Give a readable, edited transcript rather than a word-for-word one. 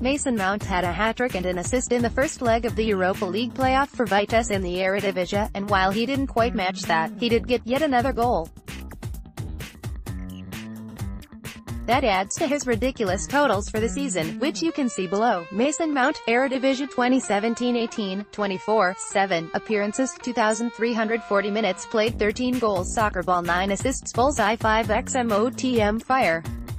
Mason Mount had a hat-trick and an assist in the first leg of the Europa League playoff for Vitesse in the Eredivisie, and while he didn't quite match that, he did get yet another goal. That adds to his ridiculous totals for the season, which you can see below. Mason Mount, Eredivisie 2017-18, 24/7 appearances, 2,340 minutes played, 13 goals, soccer ball, 9 assists, bullseye, 5x MOTM, fire.